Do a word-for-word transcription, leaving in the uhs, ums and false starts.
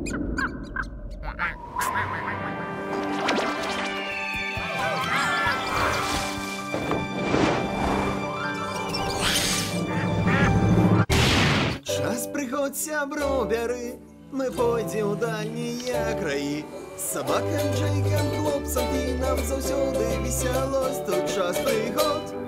Час прыгод, сяброў, бяры, мы пойдзем у дальнія краі. З сабакам, Джейкам, хлопцам і нам заўсёды весялосць, тут час прыгод.